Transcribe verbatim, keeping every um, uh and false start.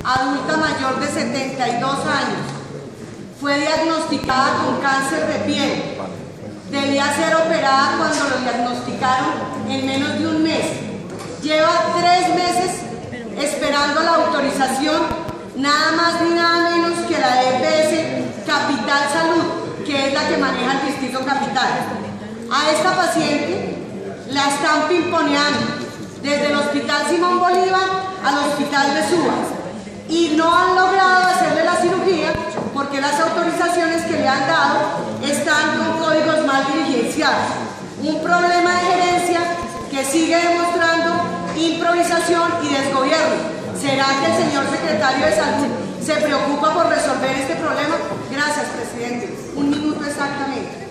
adulta mayor de setenta y dos años. Fue diagnosticada con cáncer de piel. Debía ser operada cuando lo diagnosticaron en menos de un mes. Lleva tres meses esperando la autorización, nada más ni nada menos que la E P S Capital Salud, que es la que maneja el Distrito Capital. A esta paciente la están pimponeando desde el Hospital Simón Bolívar al Hospital de Suba y no han logrado hacerle la cirugía porque las autorizaciones que le han dado están con códigos mal diligenciados. Un problema de gerencia que sigue demostrando improvisación y desgobierno. ¿Será que el señor secretario de Salud se preocupa por resolver este problema? Gracias, presidente. Un minuto exactamente.